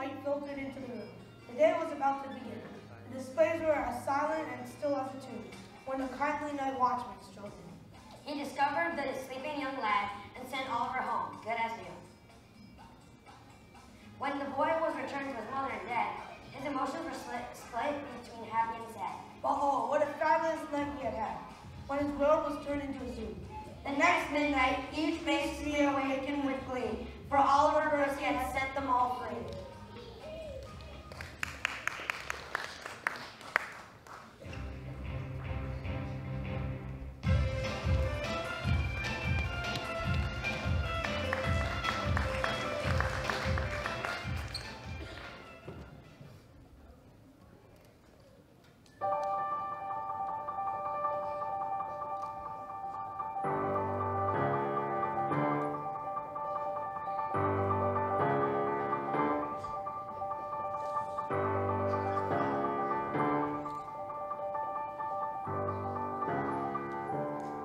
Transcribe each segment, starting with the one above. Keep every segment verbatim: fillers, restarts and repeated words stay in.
light filtered into the room. The day was about to begin. The displays were as silent and still as a tomb when a kindly night watchman strolled in. He discovered the sleeping young lad and sent Oliver home, good as new. When the boy was returned to his mother and dad, his emotions were split, split between happy and sad. But oh, what a fabulous night he had had, when his world was turned into a zoo. The next midnight, each face to be awakened with glee, for Oliver Percy had set them all free.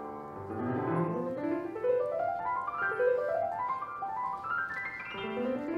Thank you.